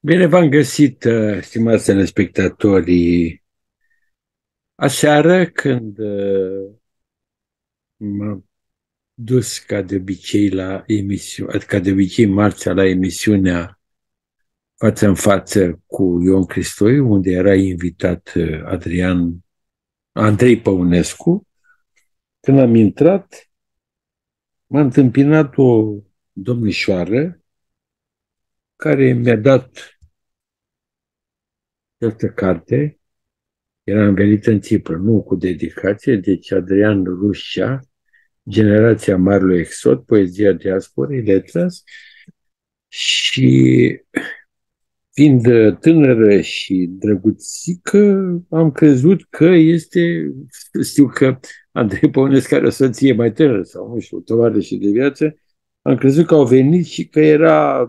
Bine v-am găsit, stimați telespectatori. Aseară, când m-am dus ca de obicei la emisiune, ca de obicei marțea la emisiunea Față în față cu Ion Cristoi, unde era invitat Andrei Păunescu, când am intrat, m-a întâmpinat o domnișoară care mi-a dat această carte. Era învelită în țipră, nu cu dedicație, deci Adrian Rușcea, Generația Marelui Exod, Poezia Diasporei, Letras, și fiind tânără și drăguțică, am crezut că știu că Andrei Păunescu are o soție mai tânără sau, nu știu, tovarășă de viață, am crezut că au venit și că era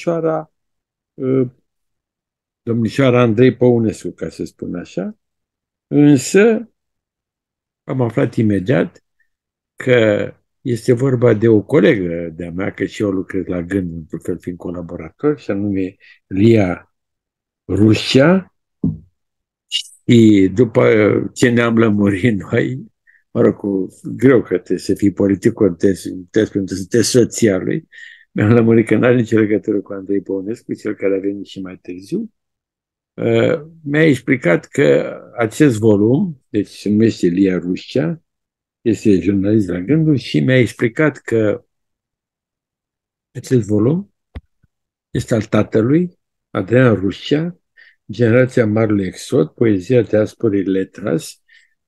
domnișoara Andrei Păunescu, ca să spun așa, însă am aflat imediat că este vorba de o colegă de-a mea, că și eu lucrez la Gând, într-un fel fiind colaborator, și anume Lia Rușcea. Și după ce ne-am lămurit noi, mă rog, greu că trebuie să fii politic contest pentru să sunteți soția lui, mi-am lămurit că nu are nicio legătură cu Andrei Păunescu, cel care a venit și mai târziu. Mi-a explicat că acest volum, deci se numește Lia Rușcea, este jurnalist la Gândul, și mi-a explicat că acest volum este al tatălui, Adrian Rușcea, Generația Marelui Exod, Poezia Diasporei, Letras.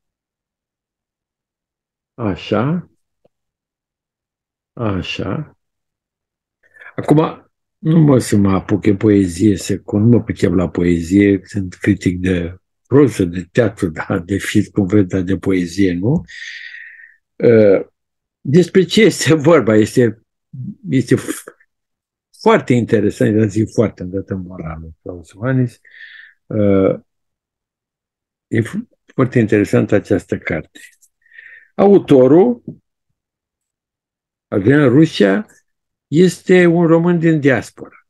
Așa, așa. Acum, nu mă să mă apuc de poezie, nu mă pricep la poezie, sunt critic de proză, de teatru, da, de film, cum vreți, dar de poezie, nu? Despre ce este vorba? Este foarte interesant, dar zic foarte îndată morală, Claus Iohannis. E foarte interesant această carte. Autorul, Adrian Rușcea, este un român din diaspora.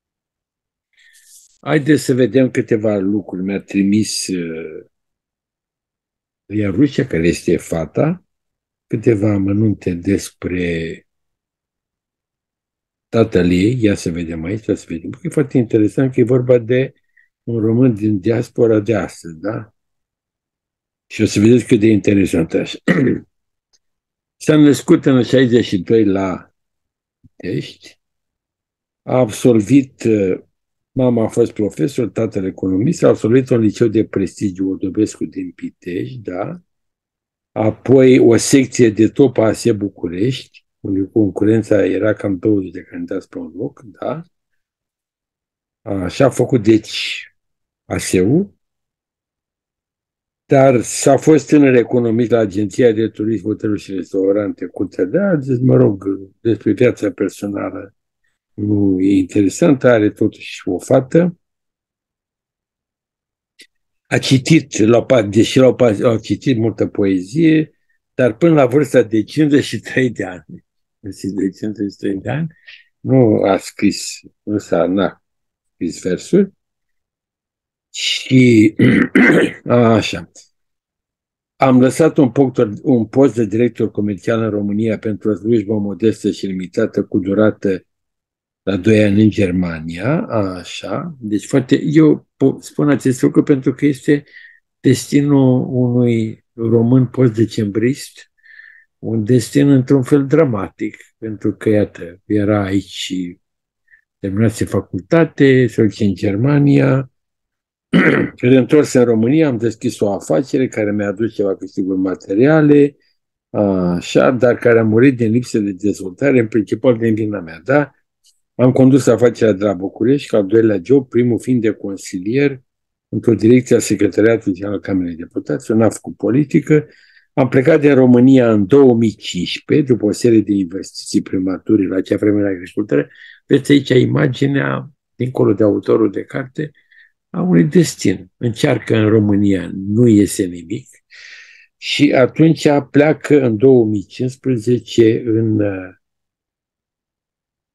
Haideți să vedem câteva lucruri. Mi-a trimis Adrian Rușcea, care este fata, câteva amănunte despre tatăl ei. Ia să vedem aici, să vedem. E foarte interesant că e vorba de un român din diaspora de astăzi, da? Și o să vedeți cât de interesant așa. S-a născut în 62 la Pitești, a absolvit, mama a fost profesor, tatăl economist, a absolvit un liceu de prestigiu Odobescu din Pitești, da? Apoi o secție de top a ASE București, unde concurența era cam 20 de candidați pe un loc, da? Așa a făcut, deci, ASE-ul, dar s-a fost tânăr economist la Agenția de Turism, Hoteluri și Restaurante Curtea de Argeș, mă rog, despre viața personală nu e interesant, are totuși o fată. A citit, deși a citit multă poezie, dar până la vârsta de 53 de ani, de 53 de ani, nu a scris, n-a scris versuri. Și așa. Am lăsat un post de director comercial în România pentru o slujbă modestă și limitată cu durată la 2 ani în Germania, așa. Deci eu spun acest lucru pentru că este destinul unui român post-decembrist, un destin într-un fel dramatic, pentru că, iată, era aici și terminase facultate, se duce în Germania, reîntors în România, am deschis o afacere care mi-a adus ceva câștiguri materiale, așa, dar care a murit din lipsă de dezvoltare, în principal din vina mea, da? Am condus afacerea de la București, ca al doilea job, primul fiind de consilier într-o direcție a Secretariatului General al Camerei Deputaților, n-am făcut politică. Am plecat din România în 2015, după o serie de investiții primaturii la acea vreme la agricultură. Vedeți aici imaginea, dincolo de autorul de carte, a unui destin. Încearcă în România, nu iese nimic, și atunci pleacă în 2015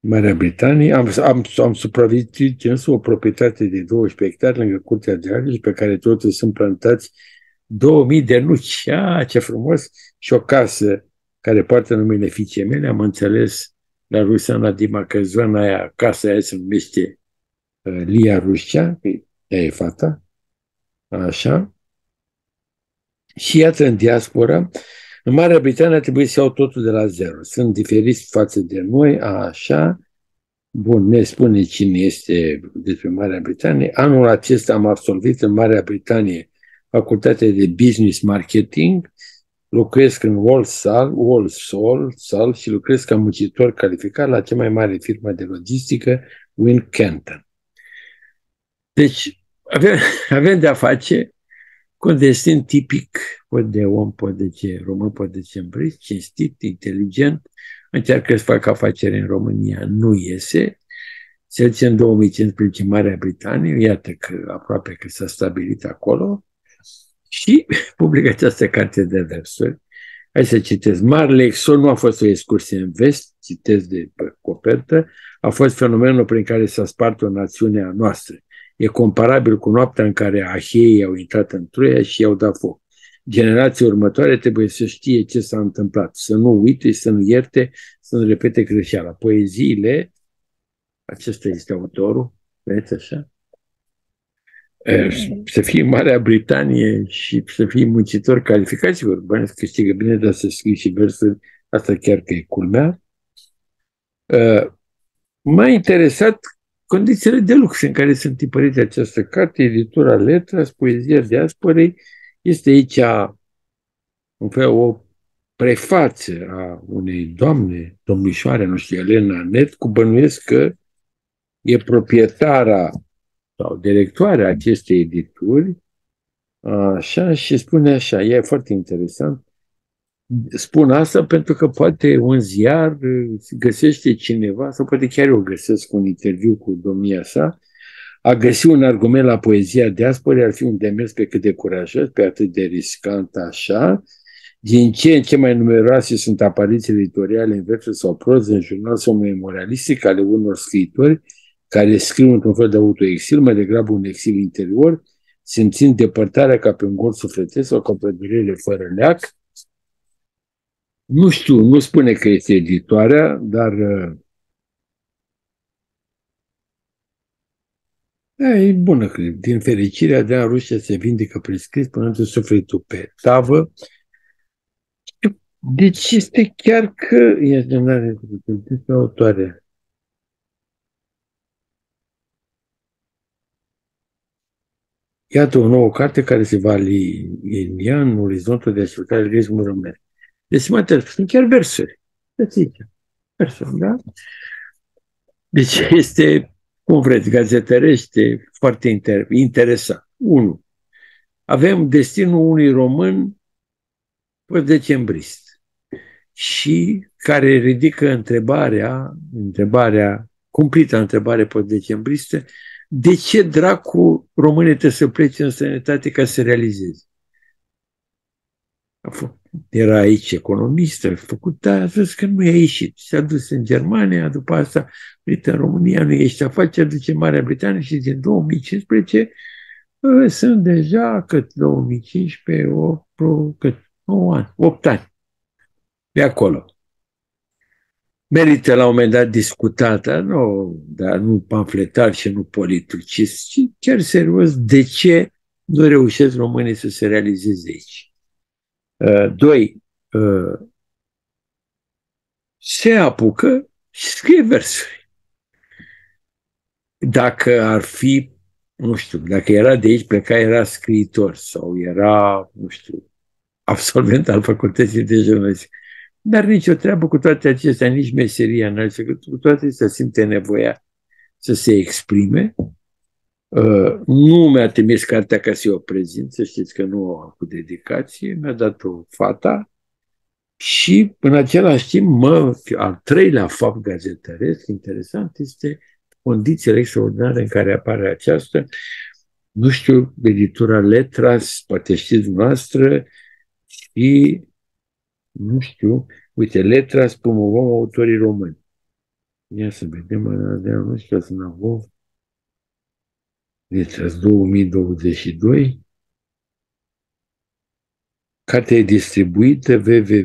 Marea Britanie. Am supraviețuit însă o proprietate de 12 hectare lângă Curtea de Argeș, pe care totuși sunt plantați 2000 de nuci. Ce frumos! Și o casă care poartă numele fiicei mele, am înțeles la Rusana Dima că zona aia, casa aia se numește Lia Ruscea, ea e fata, așa. Și iată, în diaspora, în Marea Britanie trebuie să iau totul de la zero. Sunt diferiți față de noi, așa. Bun, ne spune cine este despre Marea Britanie. Anul acesta am absolvit în Marea Britanie facultatea de Business Marketing, lucrez în Walsall și lucrez ca muncitor calificat la cea mai mare firmă de logistică, Wincanton. Deci, avem de-a face cu un destin tipic, pot de om, pot de ce român, pot de ce îmbrăc, cinstit, inteligent, încearcă să facă afaceri în România, nu iese. Se duce în 2015 Marea Britanie, iată că aproape că s-a stabilit acolo și publică această carte de versuri. Hai să citesc. Marele Exod nu a fost o excursie în vest, citesc de pe copertă, a fost fenomenul prin care s-a spart o națiune a noastră. E comparabil cu noaptea în care Aheii au intrat în Troia și i-au dat foc. Generația următoare trebuie să știe ce s-a întâmplat, să nu uite, să nu ierte, să nu repete greșeala. Poeziile, acesta este autorul, vedeți așa? Să fii în Marea Britanie și să fii muncitor calificat, sigur, banii să câștigă bine, dar să scrii și versuri, asta chiar că e culmea. M-a interesat condițiile de lux în care sunt tipărite această carte, editura Letras, Poezia Diasporei. Este aici un fel o prefață a unei doamne, domnișoare, nu știu, Elena Net, cu bănuiesc că e proprietara sau directoarea acestei edituri, așa, și spune așa, e foarte interesant. Spun asta pentru că poate un ziar găsește cineva, sau poate chiar eu găsesc un interviu cu domnia sa, a găsi un argument la Poezia Diasporei ar fi un demers pe cât de curajos, pe atât de riscant așa. Din ce în ce mai numeroase sunt apariții editoriale în versuri sau proză, în jurnal sau memorialistic ale unor scriitori care scriu într-un fel de autoexil, mai degrabă un exil interior, simțind depărtarea ca pe un gol sufletesc sau ca pe o durere fără leac. Nu știu, nu spune că este editoarea, dar e bună, cred. Din fericirea de a Rusia se vindecă prescris, punând sufletul pe tavă. Deci este chiar că este despre autoare. Iată o nouă carte care se va alinia în orizontul de ascultare realismului român. Deci, mă sunt chiar versuri. Versuri, da? Deci este, cum vreți, gazetărește, foarte interesant. 1. Avem destinul unui român decembrist și care ridică întrebarea cumplită, întrebare decembristă, de ce dracu românii trebuie să plece în străinătate ca să realizeze? Era aici economist, a făcut, a zis că nu i-a ieșit. S-a dus în Germania, după asta venit în România, nu ieșit afaceri, duce în Marea Britanie și din 2015 sunt deja, cât 2015, 9 ani, 8 ani de acolo. Merită la un moment dat discutată, dar nu pamfletar și nu politic, ci chiar serios, de ce nu reușesc românii să se realizeze aici. 2. Se apucă și scrie versuri. Dacă ar fi, nu știu, dacă era de aici pleca, era scriitor sau era, nu știu, absolvent al facultății de jurnalistică. Dar nicio treabă cu toate acestea, nici meseria înaltă, cu toate acestea simte nevoia să se exprime. Nu mi-a trimis cartea ca să o prezint, să știți că nu o am cu dedicație, mi-a dat-o fata și în același timp, al treilea fapt gazetăresc interesant este condițiile extraordinare în care apare aceasta, nu știu, editura Letras, poate știți noastră, și nu știu, uite, Letras promovăm autorii români. Ia să vedem, nu știu, să ne avem. Deci, 2022. Cartea e distribuită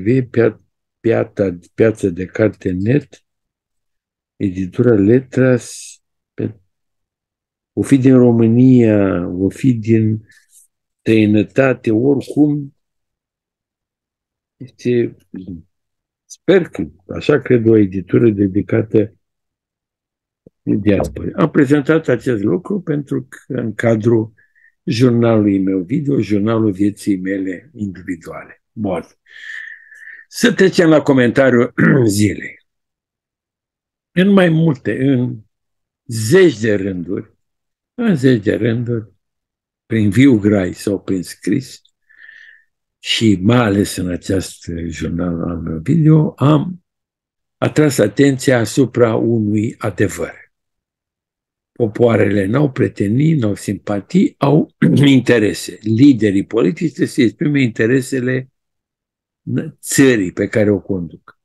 piața de carte net, editura Letras, o fi din România, o fi din străinătate, oricum, este, sper că, așa cred, o editură dedicată diasporei. Am prezentat acest lucru pentru că în cadrul jurnalului meu video, jurnalul vieții mele individuale. Bun. Să trecem la comentariul zilei. În mai multe, în zeci de rânduri, prin viu grai sau prin scris, și mai ales în acest jurnal al meu video, am atras atenția asupra unui adevăr. Popoarele n-au pretenii, n-au simpatii, au interese. Liderii politici trebuie să exprime interesele țării pe care o conduc.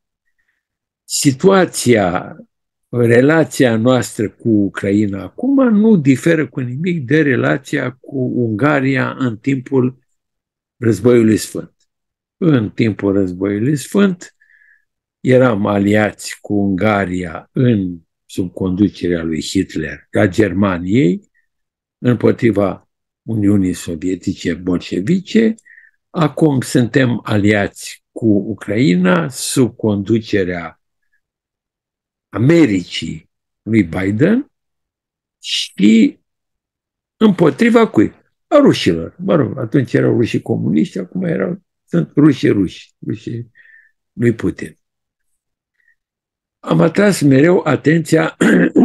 Relația noastră cu Ucraina acum nu diferă cu nimic de relația cu Ungaria în timpul Războiului Sfânt. În timpul Războiului Sfânt eram aliați cu Ungaria sub conducerea lui Hitler, ca Germaniei, împotriva Uniunii Sovietice bolșevice. Acum suntem aliați cu Ucraina sub conducerea Americii lui Biden și împotriva cui? A rușilor. Mă rog, atunci erau rușii comuniști, acum sunt rușii lui Putin. Am atras mereu atenția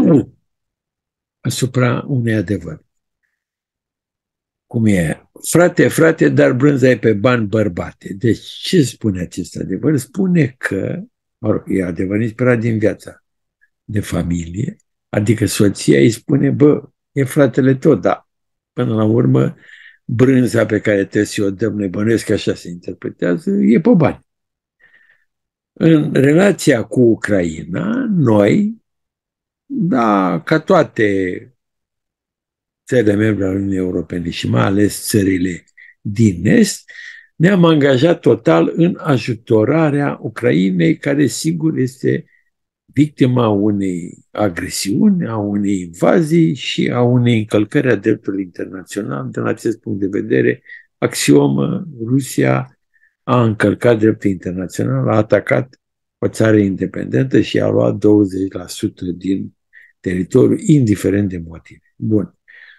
asupra unui adevăr. Cum e? Frate, dar brânza e pe bani bărbate. Deci ce spune acest adevăr? Spune că, mă rog, e adevăr inspirat din viața de familie, adică soția îi spune, bă, e fratele tot, dar până la urmă brânza pe care trebuie să o dăm, noi bănuiesc că așa se interpretează, e pe bani. În relația cu Ucraina, noi, da, ca toate țările membre ale Uniunii Europene și mai ales țările din Est, ne-am angajat total în ajutorarea Ucrainei, care sigur este victima unei agresiuni, a unei invazii și a unei încălcări a dreptului internațional. Din acest punct de vedere, axiomă, Rusia a încălcat dreptul internațional, a atacat o țară independentă și a luat 20% din teritoriu, indiferent de motive. Bun.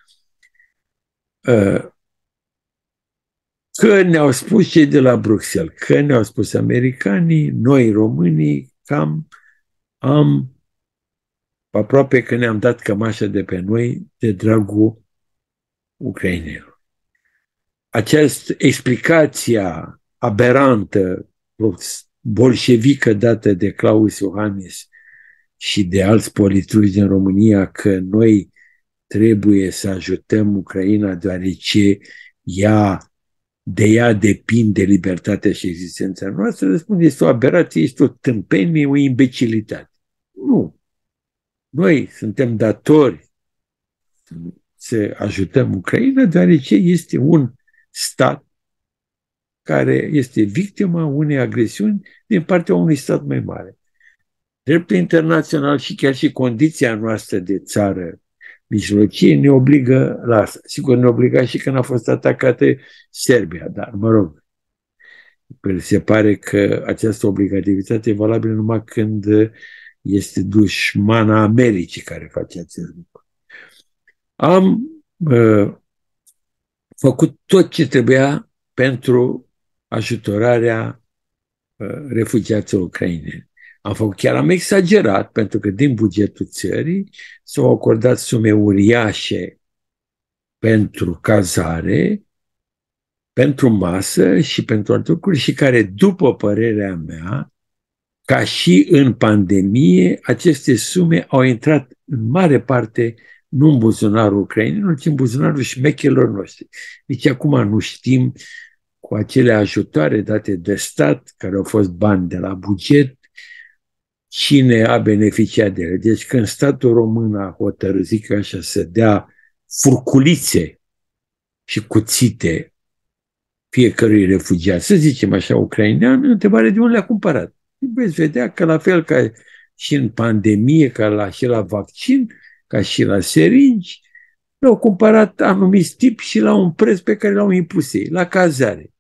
Că ne-au spus cei de la Bruxelles, că ne-au spus americanii, noi românii, cam aproape că ne-am dat cămașa de pe noi de dragul ucrainenilor. Această explicație aberantă, bolșevică dată de Klaus Iohannis și de alți politruci din România că noi trebuie să ajutăm Ucraina deoarece de ea depinde libertatea și existența noastră, răspund, este o aberație, este o tâmpenie, o imbecilitate. Nu. Noi suntem datori să ajutăm Ucraina, deoarece este un stat care este victima unei agresiuni din partea unui stat mai mare. Dreptul internațional și chiar și condiția noastră de țară mijlocie ne obligă la asta. Sigur, ne obliga și când a fost atacată Serbia, dar, mă rog, se pare că această obligativitate e valabilă numai când este dușmana Americii care face acest lucru. Am făcut tot ce trebuia pentru ajutorarea refugiaților ucraineni. Chiar am exagerat, pentru că din bugetul țării s-au acordat sume uriașe pentru cazare, pentru masă și pentru alte lucruri și care, după părerea mea, ca și în pandemie, aceste sume au intrat în mare parte nu în buzunarul ucrainenilor, ci în buzunarul șmecherilor noștri. Deci acum nu știm cu acele ajutoare date de stat, care au fost bani de la buget, cine a beneficiat de ele. Deci când statul român a hotărât, zic așa, să dea furculițe și cuțite fiecărui refugiat, să zicem așa, ucrainean, întrebare de unde le-a cumpărat. Veți vedea că la fel ca și în pandemie, și la vaccin, ca și la seringi, le-au cumpărat anumiți tipi și la un preț pe care l-au impus ei, la cazare.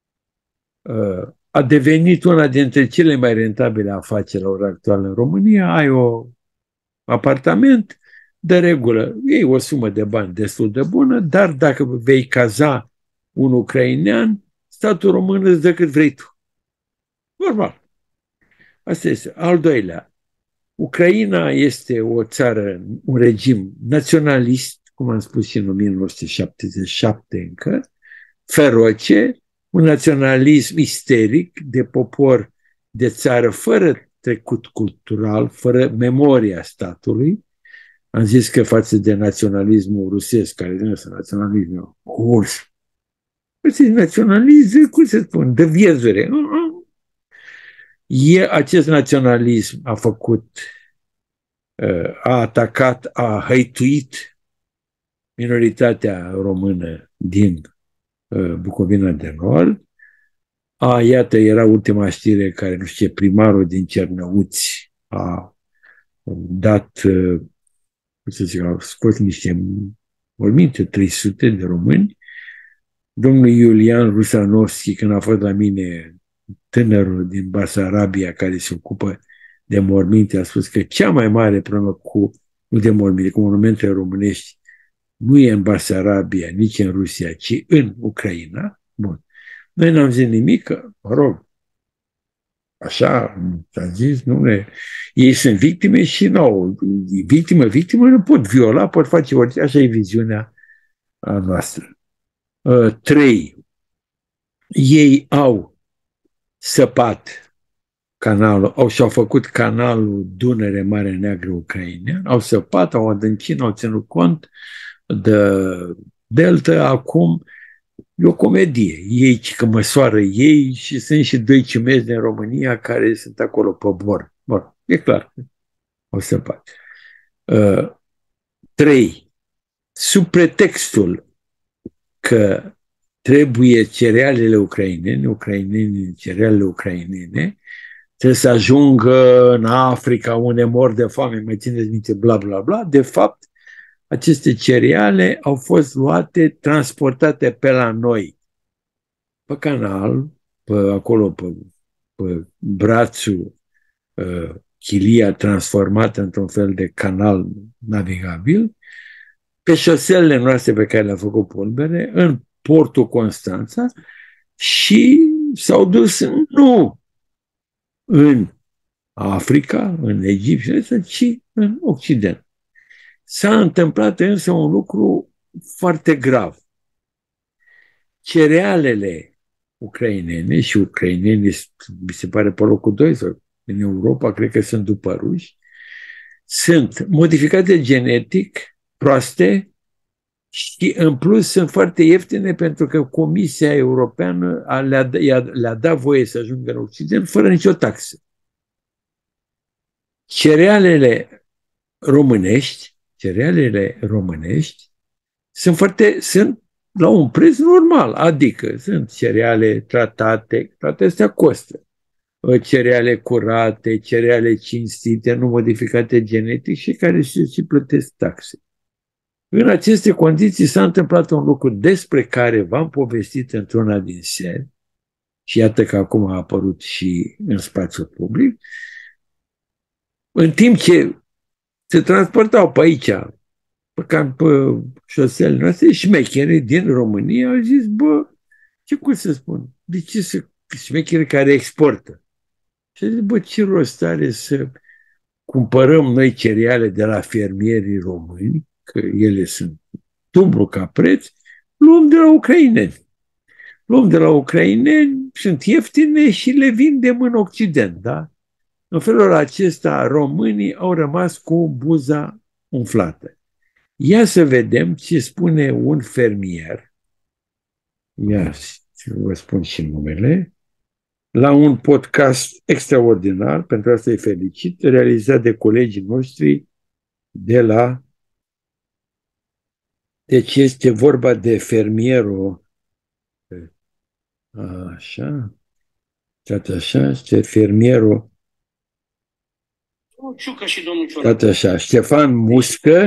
A devenit una dintre cele mai rentabile afaceri la ora actuală în România. Ai un apartament, de regulă, iei o sumă de bani destul de bună, dar dacă vei caza un ucrainean, statul român îți dă cât vrei tu. Normal. Asta este. Al doilea, Ucraina este o țară, un regim naționalist, cum am spus și în 1977 încă, feroce, un naționalism isteric de popor, de țară fără trecut cultural, fără memoria statului. Am zis că față de naționalismul rusesc, care nu este naționalismul urs, este naționalism, cum se spune, de viezure. Acest naționalism a făcut, a atacat, a hăituit minoritatea română din Bucovina de Nord. Iată, era ultima știre care, nu știu ce, primarul din Cernăuți a dat, cum să zic, a scos niște morminte, 300 de români. Domnul Iulian Rusanovski, când a fost la mine, tânărul din Basarabia care se ocupă de morminte, a spus că cea mai mare problemă nu de morminte, cu monumentele românești, nu e în Basarabia, nici în Rusia, ci în Ucraina. Bun. Noi n-am zis nimic, că, mă rog, așa, am zis, nu, ei sunt victime și nu, victime nu pot viola, pot face orice, așa e viziunea noastră. 3. Ei au săpat canalul, și-au făcut canalul Dunăre-Mare Neagră ucrainean, au săpat, au adâncit, au ținut cont de delta, acum e o comedie. Ei, că măsoară ei și sunt și 2 cimezi din România care sunt acolo pe bord. Bun, e clar, au săpat. 3. Sub pretextul că trebuie cerealele cerealele ucrainene, trebuie să ajungă în Africa unde mor de foame, mai țineți minte, bla, bla, bla. De fapt, aceste cereale au fost luate, transportate pe la noi, pe canal, acolo, pe brațul Chilia transformată într-un fel de canal navigabil, pe șoselele noastre pe care le-a făcut Pulbere, în portul Constanța, și s-au dus nu în Africa, în Egipt, ci în Occident. S-a întâmplat însă un lucru foarte grav. Cerealele ucrainene, și ucrainenii mi se pare pe locul 2, sau în Europa, cred că sunt după ruși, sunt modificate genetic, proaste, și în plus sunt foarte ieftine pentru că Comisia Europeană le-a dat voie să ajungă în Occident fără nicio taxă. Cerealele românești sunt la un preț normal, adică sunt cereale tratate, toate astea costă. Cereale curate, cereale cinstite, nu modificate genetic și care și plătesc taxe. În aceste condiții s-a întâmplat un lucru despre care v-am povestit într-una din seri și iată că acum a apărut și în spațiul public. În timp ce se transportau pe aici, pe șoselele noastre, șmecherii din România au zis, cum să spun, de ce șmecherii care exportă? Și a zis, ce rost are să cumpărăm noi cereale de la fermierii români, că ele sunt dublu ca preț, luăm de la ucraineni. Luăm de la ucraineni, sunt ieftine și le vindem în Occident, da? În felul acesta, românii au rămas cu buza umflată. Ia să vedem ce spune un fermier. Ia, vă spun și numele. la un podcast extraordinar, pentru asta îi felicit, realizat de colegii noștri de la... Deci este vorba de fermierul, așa, așa, este fermierul, Ciucă și domnul Ciolacu. așa, Ștefan Muscă,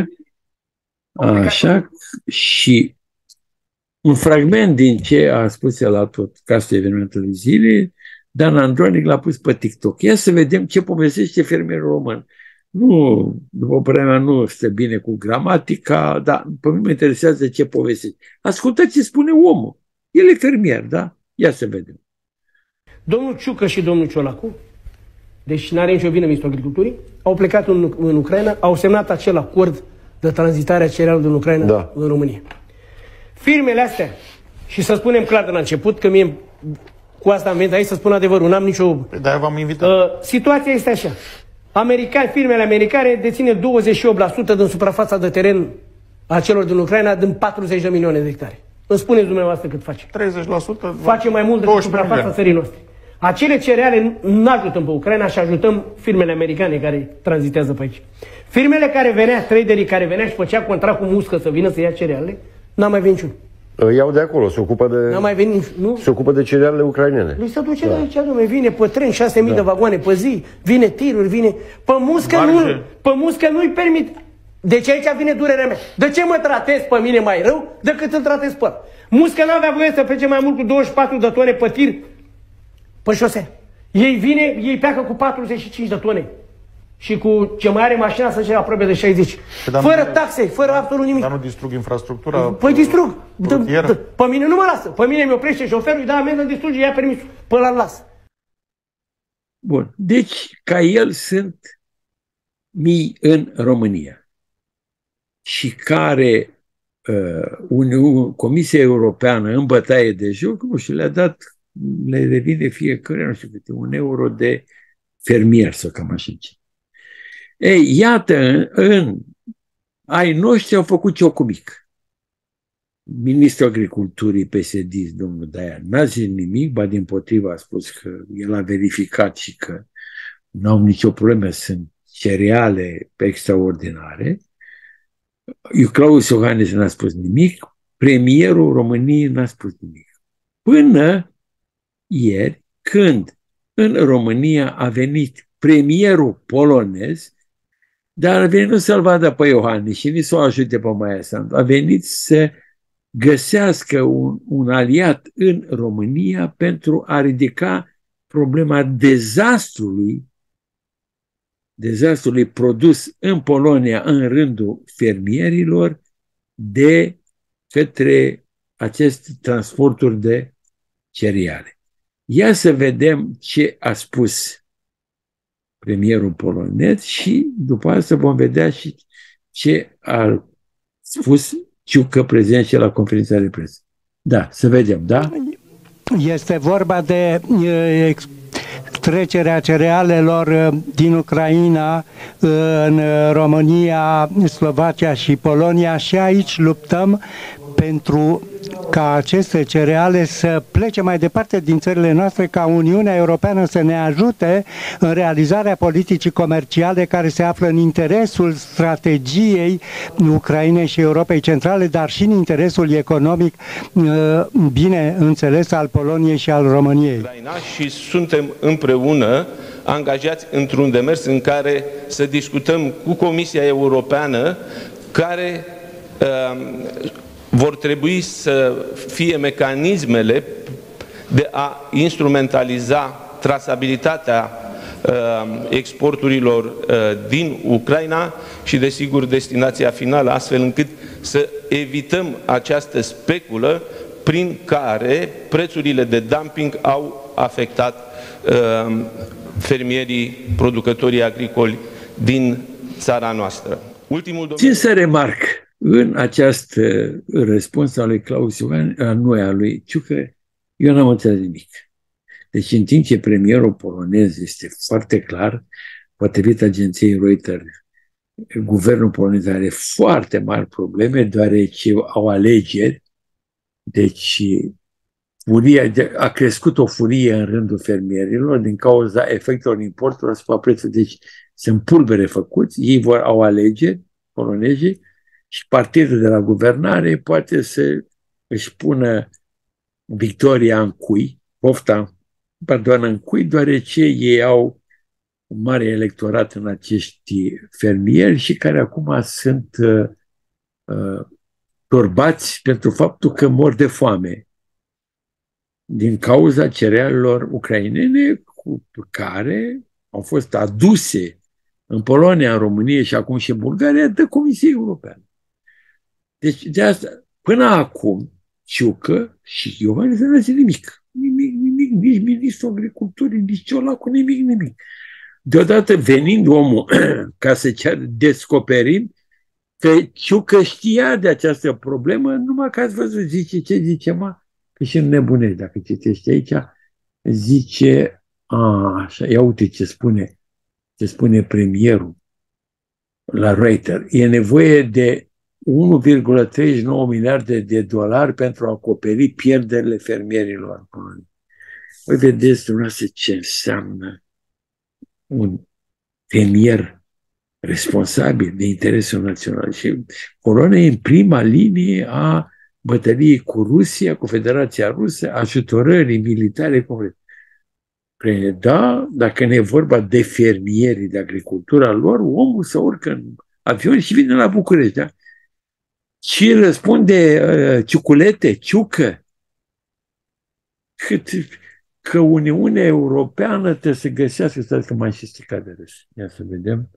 așa, și un fragment din ce a spus el la tot castul evenimentului zilei, Dan Andronic l-a pus pe TikTok. Ia să vedem ce povestește fermierul român. Nu, după părerea mea, nu stă bine cu gramatica, dar pe mine mă interesează ce povestește. Ascultați ce spune omul. El e fermier, da? Ia să vedem. Domnul Ciucă și domnul Ciolacu, deci n-are nicio vină ministrul agriculturii, au plecat în Ucraina, au semnat acel acord de tranzitare a cerealelor din Ucraina în România. Firmele astea, și să spunem clar de la început, că mie cu asta am venit aici să spun adevărul, n-am nicio... De-aia v-am invitat. Situația este așa. Firmele americane deține 28% din suprafața de teren a celor din Ucraina din 40 de milioane de hectare. Îmi spuneți dumneavoastră cât face. 30%? Face mai mult decât suprafața țării noastre. Acele cereale nu ajutăm pe Ucraina și ajutăm firmele americane care tranzitează pe aici. Firmele care venea, traderii care venea și făcea contract cu Muscă să vină să ia cereale, n-a mai venit niciun. Iau de acolo, se ocupă de... N-a mai venit, nu? Se ocupă de cerealele ucrainene. Lui se duce de aici, dom'le, vine pe tren, 6.000 de vagoane pe zi, vine tiruri, vine... Pe Muscă nu-i permit. Deci aici vine durerea mea. De ce mă tratez pe mine mai rău decât îl tratez pe ăla? Muscă n-avea voie să plece mai mult cu 24 de tone pe tir pe șosea. Ei pleacă cu 45 de tone. Și cu ce mai are mașina să-și aproape de 60. Fără taxe, fără absolut nimic. Dar nu distrug infrastructura? Păi distrug. Pe mine nu mă lasă. Pe mine mi oprește șoferul, îi dă amendă, distruge, ia permisul. Pe ăla las. Bun. Deci, ca el sunt mii în România. Și care Comisia Europeană în bătaie de joc, nu știu, le revine fiecare, nu știu câte, €1 de fermier sau cam așa. Ei, iată, ai noștri au făcut ciocul mic. Ministrul Agriculturii PSD, domnul Daia, n-a zis nimic, ba dimpotrivă a spus că el a verificat și că nu au nicio problemă, sunt cereale extraordinare. Claus Iohannis n-a spus nimic, premierul României n-a spus nimic. Până ieri, când în România a venit premierul polonez, dar a venit nu să-l vadă pe Iohannis și nici să o ajute pe Maia Sandu. A venit să găsească un aliat în România pentru a ridica problema dezastrului produs în Polonia în rândul fermierilor de către aceste transporturi de cereale. Ia să vedem ce a spus premierul polonez și după asta vom vedea și ce a spus Ciucă prezent și la conferința de presă. Da, să vedem, da? Este vorba de trecerea cerealelor din Ucraina în România, Slovacia și Polonia și aici luptăm pentru ca aceste cereale să plece mai departe din țările noastre, ca Uniunea Europeană să ne ajute în realizarea politicii comerciale care se află în interesul strategiei Ucrainei și Europei Centrale, dar și în interesul economic, bine înțeles, al Poloniei și al României. Și suntem împreună angajați într-un demers în care să discutăm cu Comisia Europeană care vor trebui să fie mecanismele de a instrumentaliza trasabilitatea exporturilor din Ucraina și, desigur, destinația finală, astfel încât să evităm această speculă prin care prețurile de dumping au afectat fermierii, producătorii agricoli din țara noastră. Ce să remarc în această răspuns al lui Claus Iohannis, a lui Ciucă, eu n-am înțeles nimic. Deci în timp ce premierul polonez este foarte clar, potrivit agenției Reuters, guvernul polonez are foarte mari probleme, deoarece au alegeri, deci a crescut o furie în rândul fermierilor din cauza efectelor importurilor asupra prețului. Deci sunt pulbere făcuți, ei au alegeri, polonezii, și partidul de la guvernare poate să își pună victoria în cui, în cui, deoarece ei au un mare electorat în acești fermieri și care acum sunt turbați pentru faptul că mor de foame din cauza cerealelor ucrainene care au fost aduse în Polonia, în România și acum și în Bulgaria de Comisia Europeană. Deci de asta, până acum, Ciucă și Iohannis nu zice nimic, nici ministrul agriculturii, nici Ciolacu, nimic. Deodată venind omul ca să ceară descoperim că Ciucă știa de această problemă, numai că ați văzut, zice, ce zice, că și nebunești dacă citești aici, zice, așa, ia uite ce spune premierul la Reuters, e nevoie de 1,39 miliarde de dolari pentru a acoperi pierderile fermierilor în Polonia. Voi vedeți dumneavoastră ce înseamnă un fermier responsabil de interesul național. Și Polonia e în prima linie a bătăliei cu Rusia, cu Federația Rusă, ajutorării militare complete. Da, dacă ne e vorba de fermierii, de agricultura lor, omul se urcă în avion și vine la București. Da? Și răspunde Ciucă, că Uniunea Europeană trebuie să găsească, stați că mai și stricat de râs. Ia să vedem.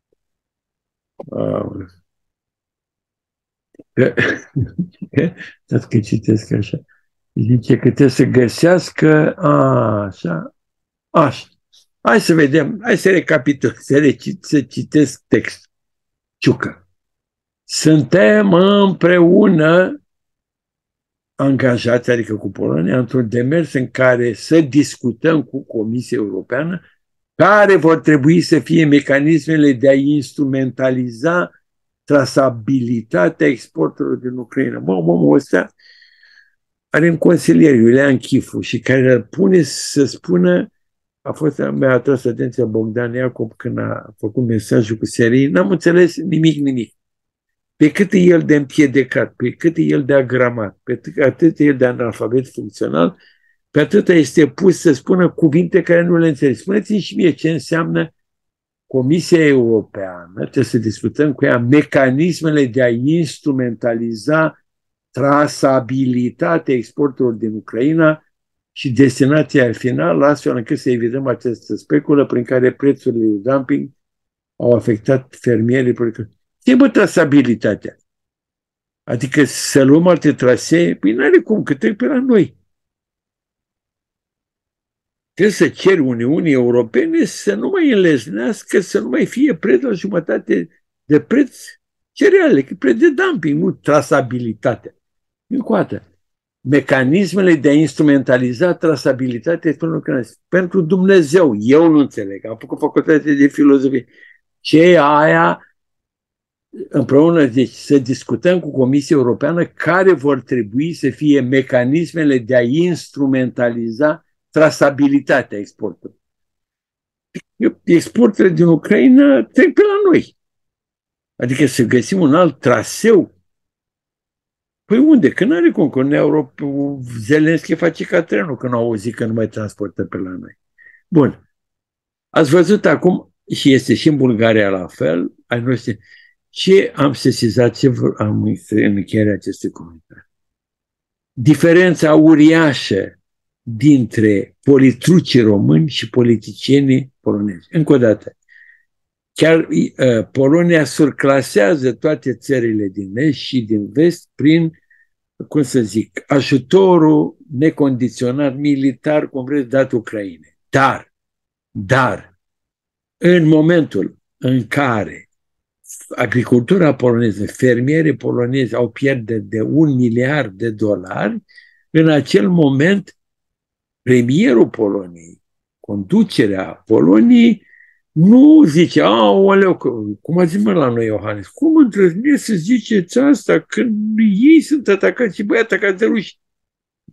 Stați că citesc așa. Zice că trebuie să găsească, așa. Hai să vedem, hai să recapitulăm, să citesc textul. Ciucă. Suntem împreună angajați, adică cu Polonia, într-un demers în care să discutăm cu Comisia Europeană care vor trebui să fie mecanismele de a instrumentaliza trasabilitatea exporturilor din Ucraina. Omul ăsta are un consilier, Iulian Chifu, și care îl pune să spună, mi-a atras atenția Bogdan Iacob când a făcut mesajul cu serii, n-am înțeles nimic. Pe cât e el de împiedecat, pe cât e el de agramat, pe atât e el de analfabet funcțional, pe atât este pus să spună cuvinte care nu le înțeleg. Spuneți-mi și mie ce înseamnă Comisia Europeană, trebuie să discutăm cu ea mecanismele de a instrumentaliza trasabilitatea exporturilor din Ucraina și destinația finală, astfel încât să evităm această speculă prin care prețurile de dumping au afectat fermierii. Ce trasabilitatea? Adică să luăm alte trasee? Păi n-are cum, că trec pe la noi. Trebuie să ceri Uniunii Europene să nu mai înlesnească, să nu mai fie preț la jumătate de preț cereale, că preț de dumping, nu trasabilitatea. Încă o dată, mecanismele de a instrumentaliza trasabilitatea pentru Dumnezeu, eu nu înțeleg, am făcut facultate de filozofie. Ce e aia? Împreună, deci, să discutăm cu Comisia Europeană care vor trebui să fie mecanismele de a instrumentaliza trasabilitatea exportului. Exporturile din Ucraina trec pe la noi. Adică să găsim un alt traseu. Păi unde? Că n-are cum, că în Europa Zelenski face ca trenul, că nu au auzit că nu mai transportă pe la noi. Bun. Ați văzut acum, și este și în Bulgaria la fel, ai noștri, ce am sesizat, ce am în încheierea acestui comentariu. Diferența uriașă dintre politrucii români și politicienii polonezi. Încă o dată, chiar Polonia surclasează toate țările din est și din vest prin, cum să zic, ajutorul necondiționat militar, cum vreți, dat Ucrainei. Dar, în momentul în care agricultura poloneză, fermierii polonezi au pierderi de $1 miliard, în acel moment premierul Poloniei, conducerea Poloniei, nu zice, aoleu, cum a zis la noi Iohannis, cum îndrăzneți să ziceți asta când ei sunt atacați și băi atacați de ruși?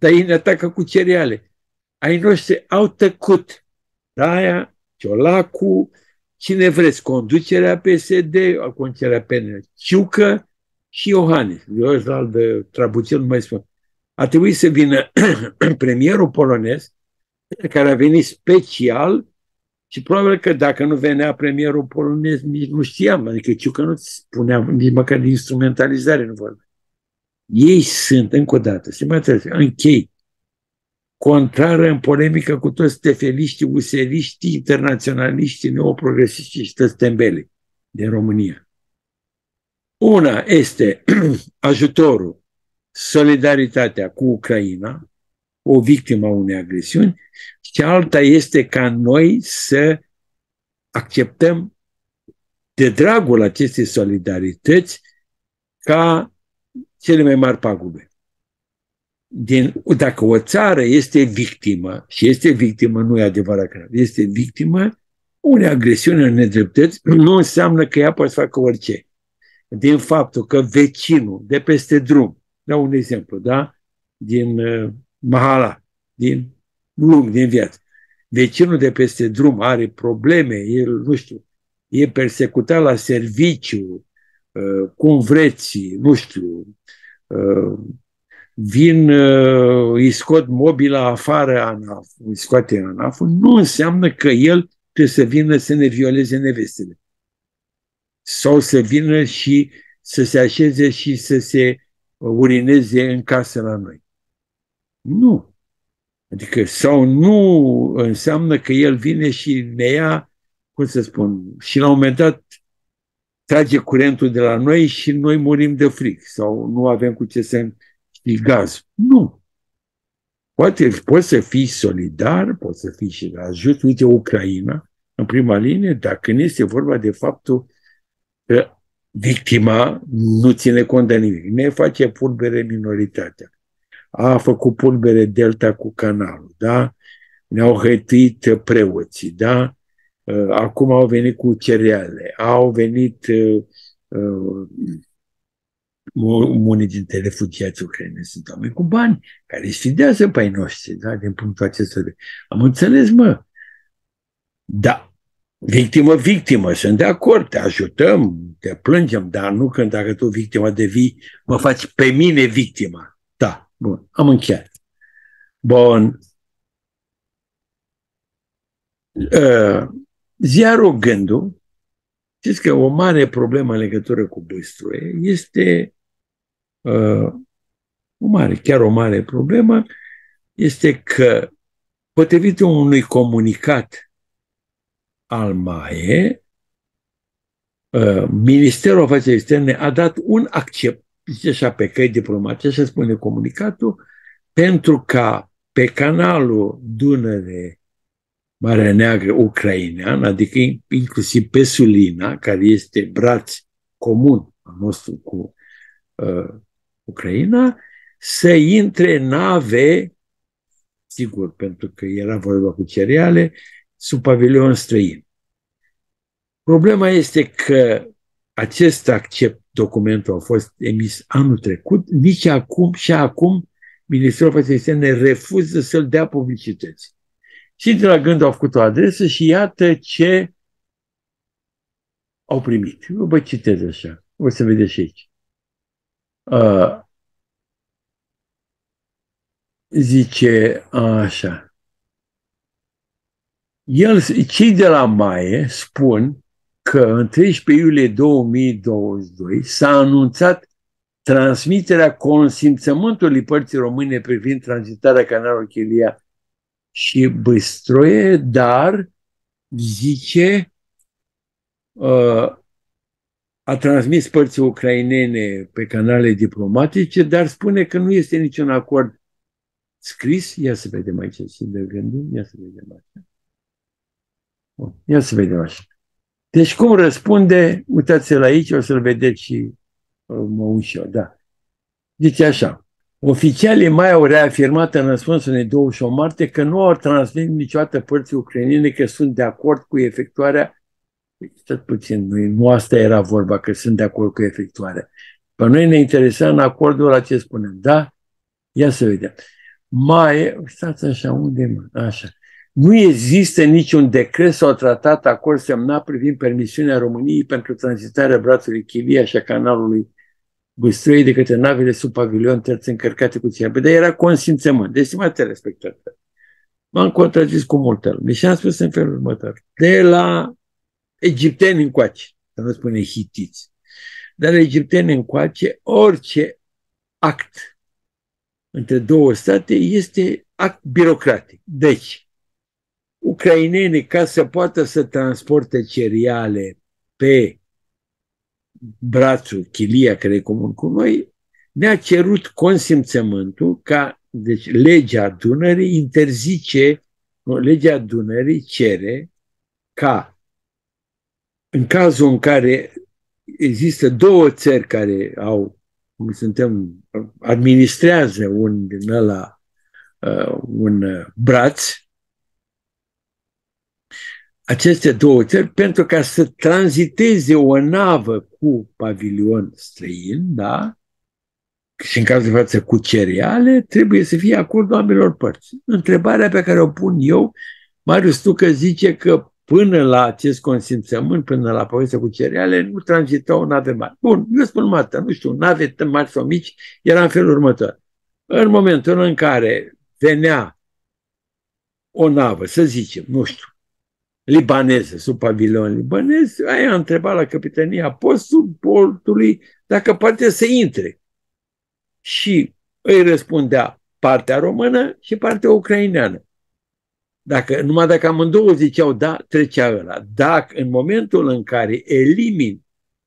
dar ei ne atacă cu cereale. Ai noștri au tăcut. Aia, Ciolacu, cine vreți, conducerea PSD, conducerea PNL, Ciucă și Iohannis. Eu de Trabucel nu mai spun. A trebuit să vină premierul polonez, care a venit special și probabil că dacă nu venea premierul polonez, nici nu știam. Adică Ciucă nu spunea nici măcar de instrumentalizare nu vorbea. Ei sunt, încă o dată, se mai trebuie, închei, contrară în polemică cu toți stefeliștii, useriștii, internaționaliștii, neoprogresiștii și toți tembelii din România. Una este ajutorul, solidaritatea cu Ucraina, o victimă a unei agresiuni, și alta este ca noi să acceptăm de dragul acestei solidarități ca cele mai mari pagube. Dacă o țară este victimă, și este victimă, nu e adevărat că este victimă unei agresiuni în nedreptăți, nu înseamnă că ea poate să facă orice. Din faptul că vecinul de peste drum, dau un exemplu, da? Din Mahala, din viață, vecinul de peste drum are probleme, el, nu știu, e persecutat la serviciu, cum vreți, nu știu, vin, îi scot mobila afară, ANAF, îi scoate ANAF-ul, nu înseamnă că el trebuie să vină să ne violeze nevestele. Sau să vină și să se așeze și să se urineze în casă la noi. Nu. Adică, sau nu înseamnă că el vine și ne ia, cum să spun, și la un moment dat trage curentul de la noi și noi murim de frig sau nu avem cu ce să știi gaz. Nu. Poți să fii solidar, poți să fii și la ajut. Uite, Ucraina, în prima linie, dar când este vorba de faptul că victima nu ține cont de nimic. Ne face pulbere minoritatea. A făcut pulbere Delta cu canalul, da? Ne-au hăituit preoții, da? Acum au venit cu cereale, au venit unii dintre refugiați ucraineni sunt oameni cu bani care sfidează pe ai noștri, da? Din punctul acesta de... Am înțeles, mă. Da. Victimă, sunt de acord, te ajutăm, te plângem, dar nu când dacă tu victima devii, mă faci pe mine victima. Da, bun, am încheiat. Bun. Ziarul Gândul, știți că o mare problemă în legătură cu Băstruie este chiar o mare problemă, este că potrivit unui comunicat al MAE, Ministerul Afacerilor Externe a dat un accept, zice așa, pe căi diplomatice, așa spune comunicatul, pentru ca pe canalul Dunăre Marea Neagră ucrainean, adică inclusiv pe Sulina, care este braț comun al nostru cu Ucraina, să intre nave, sigur, pentru că era vorba cu cereale, sub pavilion străin. Problema este că acest accept, documentul a fost emis anul trecut, nici acum și acum Ministerul Afacerilor Externe refuză să-l dea publicități. Și de la Gând au făcut o adresă și iată ce au primit. Eu vă citez așa, o să vedeți și aici. Zice așa. Cei de la MAE spun că în 13 iulie 2022 s-a anunțat transmiterea consimțământului părții române privind tranzitarea canalului Chilia și Băstroie, dar, zice, a transmis părții ucrainene pe canale diplomatice, dar spune că nu este niciun acord scris. Ia să vedem aici și de gândul. Ia să vedem așa. Bun, ia să vedem așa. Deci cum răspunde, uitați-l aici, o să-l vedeți și mă uit și eu, da. Zice așa. Oficialii mai au reafirmat în răspunsul unei 28 martie că nu au transmis niciodată părții ucrainene că sunt de acord cu efectuarea. Stați puțin, nu asta era vorba, că sunt de acord cu efectuarea. Pe noi ne interesa în acordul la ce spunem, da? Ia să vedem. stați așa, unde mă? Așa. Nu există niciun decret sau tratat, acord semnat privind permisiunea României pentru tranzitarea brațului Chilia și a canalului Bâstroi de către navele sub pavilion terț încărcate cu ținut. Dar era consimțământ. Deci, stimați telespectatori, m-am contrazis cu multă lume și am spus în felul următor. De la egipteni încoace, să nu spune hitiți, dar egipteni încoace, orice act între două state este act birocratic. Deci, ucrainenii, ca să poată să transporte cereale pe brațul Chilia, care e comun cu noi, ne-a cerut consimțământul ca, deci legea Dunării interzice, legea Dunării cere ca în cazul în care există două țări care au, cum suntem, administrează un braț, aceste două țări, pentru ca să tranziteze o navă cu pavilion străin, da? Și în cazul de față cu cereale, trebuie să fie acordul ambelor părți. Întrebarea pe care o pun eu, Marius Tucă zice că până la acest consimțământ, până la povestea cu cereale, nu transitau nave mari. Bun, eu spun mată, nu știu, nave mari sau mici, era în felul următor. În momentul în care venea o navă, să zicem, nu știu, libaneză, sub pavilion libanez, aia a întrebat la capitania portului dacă poate să intre. Și îi răspundea partea română și partea ucraineană. Numai dacă amândouă ziceau da, trecea ăla. Dacă în momentul în care elimini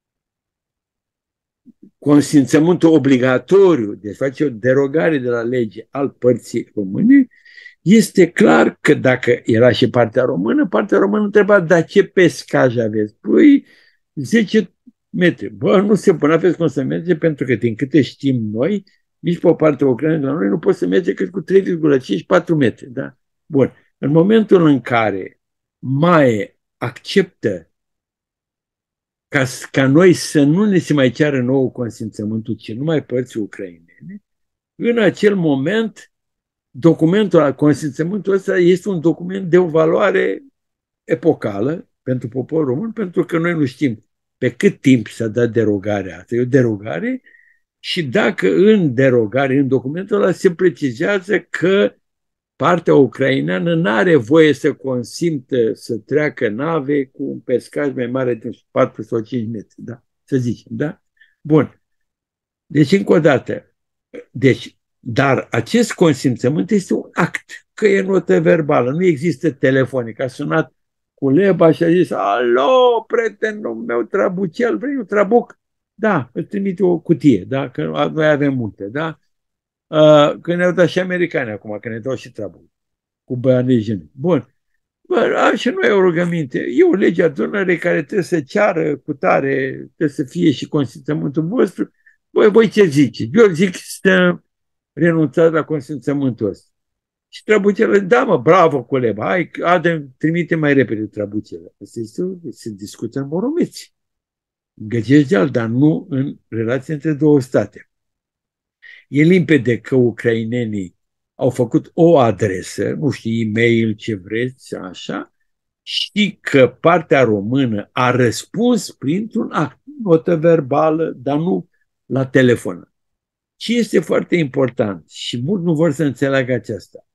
consimțământul obligatoriu, deci face o derogare de la lege al părții române, este clar că dacă era și partea română întreba, dar ce pescaj aveți? Păi 10 metri. Bă, nu se pune, aveți cum să merge, pentru că din câte știm noi, nici pe o parte ucraineană la noi nu poți să merge cât cu 3,5-4 metri. Da? Bun. În momentul în care MAE acceptă ca noi să nu ne se mai ceară nou consimțământul, ci numai părții ucrainene, în acel moment documentul, consimțământul ăsta este un document de o valoare epocală pentru poporul român, pentru că noi nu știm pe cât timp s-a dat derogarea asta. E o derogare și dacă în derogare, în documentul ăla se precizează că partea ucraineană nu are voie să consimtă să treacă nave cu un pescaj mai mare de 4 sau 5 metri. Da? Să zicem, da? Bun. Deci, încă o dată, dar acest consimțământ este un act, că e notă verbală, nu există telefonic. A sunat Culeba și a zis, alo, prietenul meu Trabucel, vrei un trabuc? Da, îți trimite o cutie, da? Că noi avem multe, da? Că ne-au dat și americani acum, că ne dau și trabuc, cu băianejeni. Bun. Bă, și noi o rugăminte. E o lege a Dunării care trebuie să ceară cu tare, trebuie să fie și consimțământul vostru. Voi ce ziceți? Eu zic să renunțați la consimțământul ăsta. Și Trabucele, da mă, bravo Culeba, hai, Adem, trimite mai repede Trabucele. Asta se discută în Moromeți. Găgești dar nu în relație între două state. E limpede că ucrainenii au făcut o adresă, nu știu, e-mail, ce vreți, așa, și că partea română a răspuns printr-un act, notă verbală, dar nu la telefon. Ce este foarte important și mulți nu vor să înțeleagă aceasta.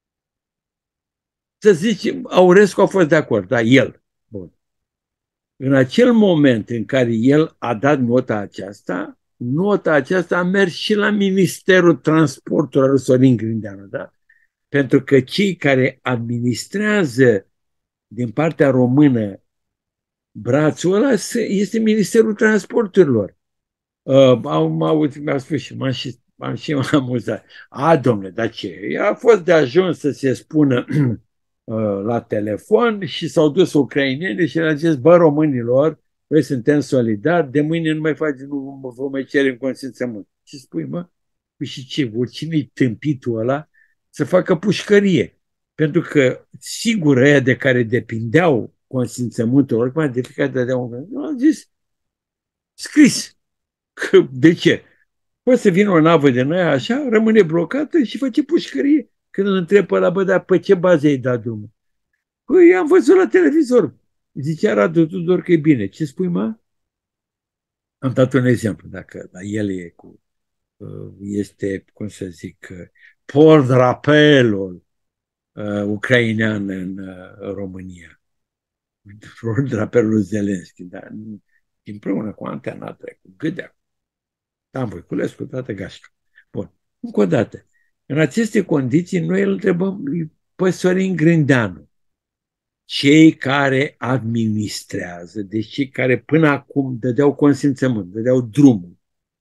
Să zicem, Aurescu a fost de acord, da, el. Bun. În acel moment în care el a dat nota aceasta a mers și la Ministerul Transporturilor Sorin Grindeanu, da? Pentru că cei care administrează din partea română brațul ăla este Ministerul Transporturilor. Mi-a spus și m-am și amuzat. Domnule, dar ce? A fost de ajuns să se spună la telefon și s-au dus ucrainenii și le-au zis, bă, românilor, noi suntem solidari, de mâine nu mai faci, nu vă mai cerem consimțământ. Ce spui, mă? Păi și ce? Oricine-i tâmpitul ăla să facă pușcărie? Pentru că, sigur, ăia de care depindeau consimțământul, oricum de fiecare dădea un au zis, scris. Că, de ce? Poate să vină o navă de noi așa, rămâne blocată și face pușcărie. Când îl întreb pe ăla, bă, dar pe ce bază ai dat drumul? Păi, am văzut la televizor. Zicea Radu Tudor că e bine. Ce spui, mă? Am dat un exemplu. Dacă la el e cu, este, cum să zic, pordrapelul ucrainean în România. Pordrapelul Zelenski, dar împreună cu Antena, cu Gâdea, Dan Voiculescu, toată gașca. Bun. Încă o dată. În aceste condiții, noi îl întrebăm pe Sorin Grindeanu. Cei care administrează, deci cei care până acum dădeau consimțământ, dădeau drumul,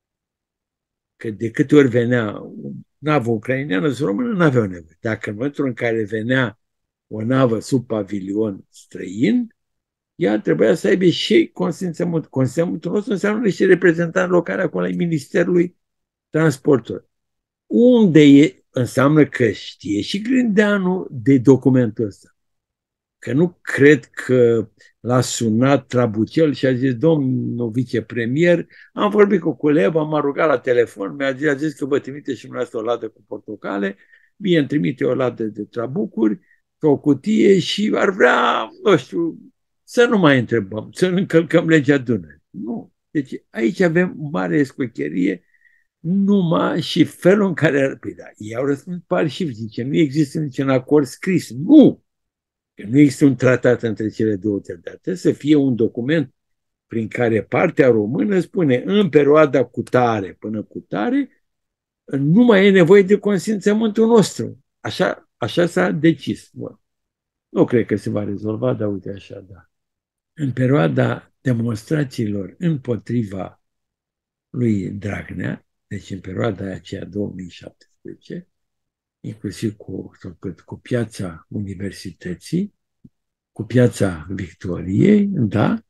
că de câte ori venea o navă ucraineană sau română, nu aveau nevoie. Dacă în momentul în care venea o navă sub pavilion străin, ea trebuia să aibă și consimțământ. Consimțământul nostru înseamnă și reprezentant local acolo în Ministerului Transportului. Unde e, înseamnă că știe și Grindeanu de documentul ăsta. Că nu cred că l-a sunat Trabucel și a zis, domnul vicepremier, am vorbit cu Culeba, m-a rugat la telefon, mi-a zis că vă trimite și dumneavoastră o ladă cu portocale, mie îmi trimite o ladă de trabucuri, pe o cutie și ar vrea, nu știu, să nu mai întrebăm, să nu încălcăm legea Dunării. Nu. Deci aici avem mare escrocherie, numai și felul în care... Păi da, ei au răspuns pare și zice, nu există niciun acord scris. Nu! Că nu există un tratat între cele două țări, dar trebuie să fie un document prin care partea română spune în perioada cutare până cutare nu mai e nevoie de consimțământul nostru. Așa s-a decis. Bun. Nu cred că se va rezolva, dar uite așa, da. În perioada demonstrațiilor împotriva lui Dragnea, deci în perioada aceea 2017, inclusiv cu piața Universității, cu piața Victoriei, da?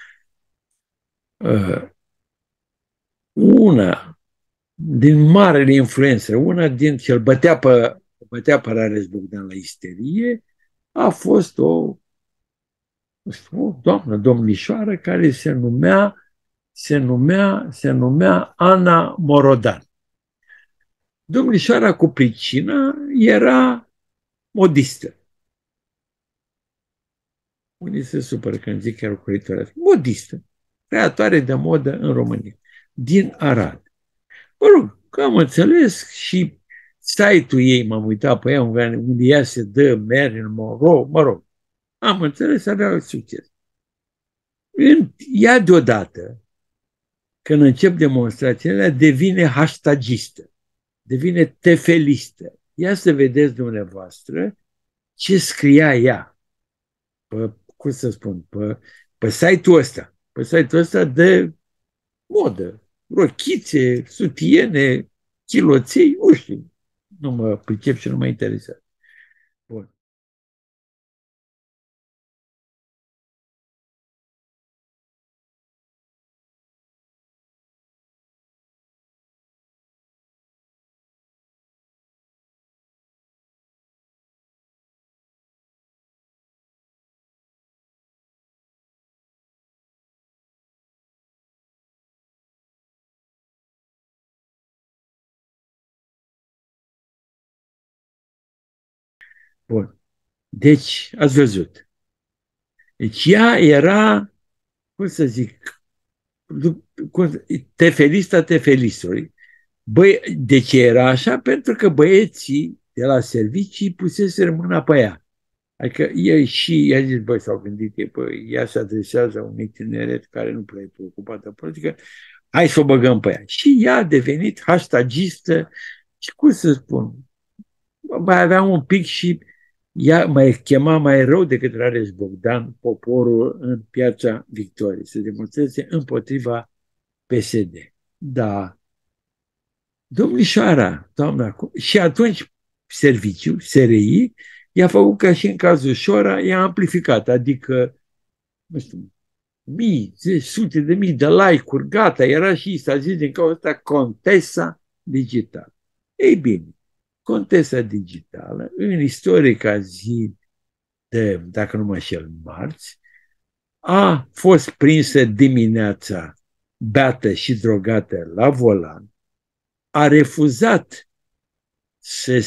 Una din marele influențe, una din ce îl bătea pe Rareș Bogdan la isterie, a fost o doamnă, domnișoară, care se numea Ana Morodan. Domnișoara cu pricina era modistă. Unii se supără când zic că era lucrătoare. Modistă. Creatoare de modă în România. Din Arad. Mă rog, că am înțeles și site-ul ei, m-am uitat pe ea, unde ea se dă Marilyn Monroe, mă rog. Am înțeles, avea succes. Ea deodată, când încep demonstrațiile, devine hashtagistă. Devine tefelistă. Ia să vedeți dumneavoastră ce scria ea pe, cum să spun, pe site-ul ăsta. Pe site-ul ăsta de modă. Rochițe, sutiene, chiloței, nu știu. Nu mă pricep și nu mă interesează. Bun. Bun. Deci, ați văzut. Deci ea era, cum să zic, tefelista tefelistului. De ce era așa? Pentru că băieții de la servicii puseseră mâna pe ea. Adică ei și i-a zis, băi, s-au gândit, ea se adresează unui tineret care nu prea e preocupat de politică, hai să o băgăm pe ea. Și ea a devenit hashtagistă și, cum să spun, mai avea un pic și ea mai chema mai rău decât Rareș Bogdan poporul în piața Victoriei, să demonstreze împotriva PSD. Da. Domnișoara, doamna, și atunci serviciul, SRI, i-a făcut ca și în cazul Șora, i-a amplificat, adică, nu știu, sute de mii de like-uri, gata, era și s-a zis din cauza asta Contesa Digitală. Ei bine, Contesa Digitală, în istorica zi de, dacă nu mă înșel, marți, a fost prinsă dimineața beată și drogată la volan, a refuzat să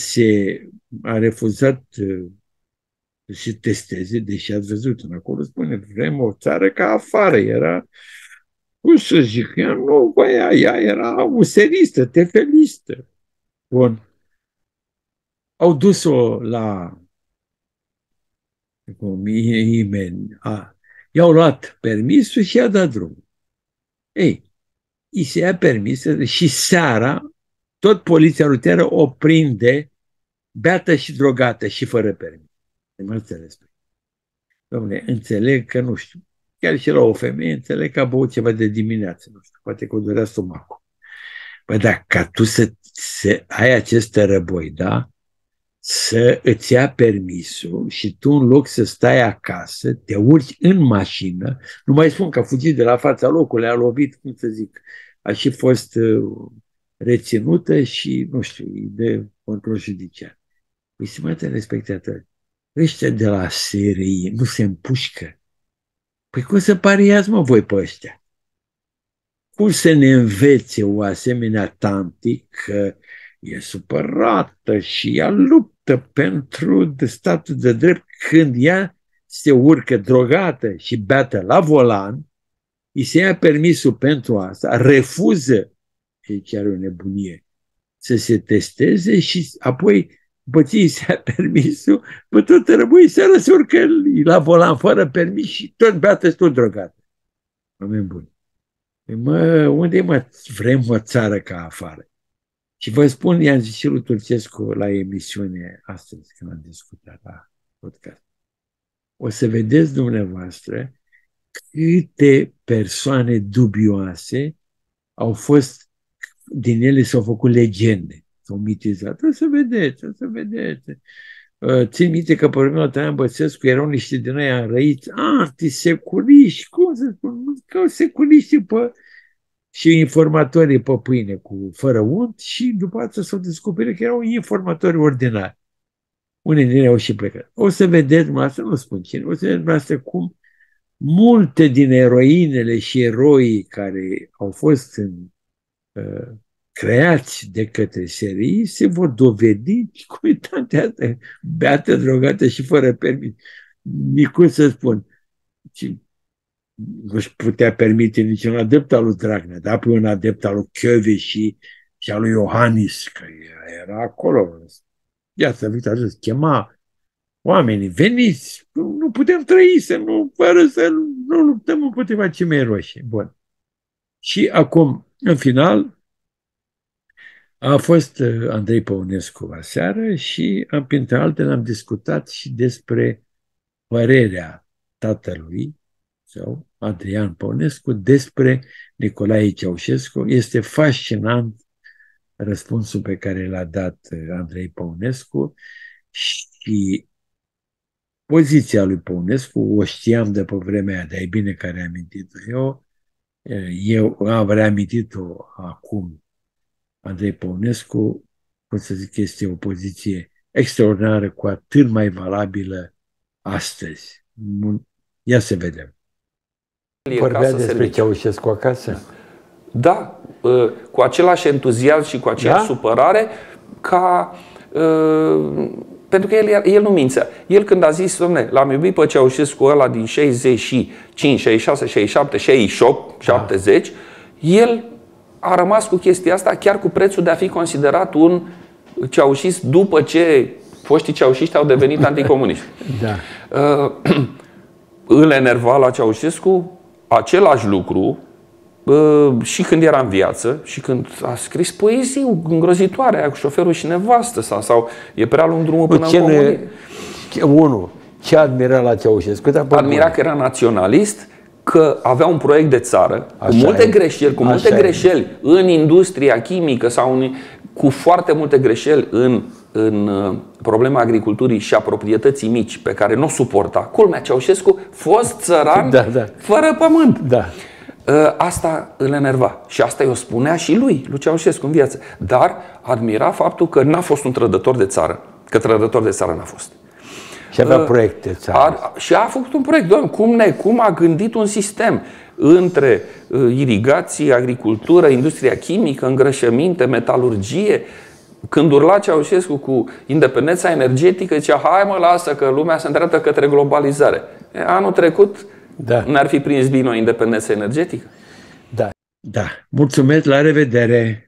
se testeze, deși ați văzut în acolo, spune, vrem o țară ca afară. Era, cum să zic, ea nu voia, ea era useristă, tefelistă. Bun. Au dus-o la i-au luat permisul și i-a dat drumul. Ei, îi se ia permisul și seara tot poliția rutieră o prinde beată și drogată și fără permis. Nu înțeles. Dom'le, înțeleg că, nu știu, chiar și la o femeie, înțeleg că a băut ceva de dimineață, nu știu, poate că o dorea stomacul. Băi, da, ca tu să ai acest răboi, da? Să îți ia permisul și tu, în loc să stai acasă, te urci în mașină, nu mai spun că a fugit de la fața locului, a lovit, cum să zic, a și fost reținută și, nu știu, de control judiciar. Păi, stimați respectatori, ăștia de la SRI nu se împușcă. Păi cum să pariați, mă, voi pe ăștia? Cum să ne învețe o asemenea tanti că e supărată și ea luptă pentru statul de drept când ea se urcă drogată și beată la volan, îi se ia permisul pentru asta, refuză, și chiar o nebunie, să se testeze și apoi, după ce îi se ia permisul, pe tot răbui seara se urcă la volan fără permis și tot beată și tot drogată. Oameni buni. Mă, unde vrem o țară ca afară? Și vă spun, i-am zis și lui Turcescu la emisiune astăzi, când am discutat la podcast. O să vedeți dumneavoastră câte persoane dubioase au fost, din ele s-au făcut legende, s-au mitizat. O să vedeți, o să vedeți. Țin minte că pe urmă Traian Băsescu erau niște din aia răiți, arti, securiști, cum să spun, că securiști și informatorii pe pâine fără unt și după aceea s-au descoperit că erau informatori ordinari. Unii din ei au și plecat. O să vedeți dumneavoastră, nu spun cine, o să vedeți dumneavoastră cum multe din eroinele și eroii care au fost creați de către SRI se vor dovedi cu uitante astea, beată, drogată și fără permis. Nici să spun. Nu-și putea permite niciun adept al lui Dragnea, dar pe un adept al lui Chiove și al lui Iohannis, că era acolo. Ia să vă ajut, chema oamenii, veniți, nu putem trăi fără să nu luptăm împotriva cimei roșii. Bun. Și acum, în final, a fost Andrei Păunescu aseară și, printre altele, am discutat și despre părerea tatălui, sau Adrian Păunescu, despre Nicolae Ceaușescu. Este fascinant răspunsul pe care l-a dat Andrei Păunescu și poziția lui Păunescu o știam de pe vremea aia, dar e bine că a reamintit-o eu am reamintit-o acum. Andrei Păunescu, pot să zic, este o poziție extraordinară, cu atât mai valabilă astăzi. Ia să vedem. Vorbea despre Ceaușescu acasă? Da, cu același entuziasm și cu aceeași supărare, pentru că el nu mințea. El când a zis, dom'le, l-am iubit pe Ceaușescu ăla din 65, 66, 67, 68, 70, el a rămas cu chestia asta, chiar cu prețul de a fi considerat un ceaușist după ce foștii ceaușiști au devenit anticomuniști. Îl enerva la Ceaușescu același lucru și când era în viață și când a scris poezii îngrozitoare aia cu șoferul și nevastă sau e prea lung drumul până în comunie. Ce admira la Ceaușescu? Admira că era naționalist, că avea un proiect de țară cu multe greșeli în industria chimică sau cu foarte multe greșeli în problema agriculturii și a proprietății mici pe care nu o suporta. Culmea, Ceaușescu fost țăran fără pământ. Asta îl enerva și asta i-o spunea și lui Ceaușescu în viață. Dar admira faptul că n-a fost un trădător de țară, că trădător de țară n-a fost. Și avea proiecte țară. Și a făcut un proiect, doamne, cum a gândit un sistem. între irigație, agricultură, industria chimică, îngrășăminte, metalurgie. Când urla Ceaușescu cu independența energetică, zicea, hai mă, lasă că lumea se îndreaptă către globalizare. Anul trecut ne-ar fi prins bine o independență energetică? Da. Mulțumesc, la revedere!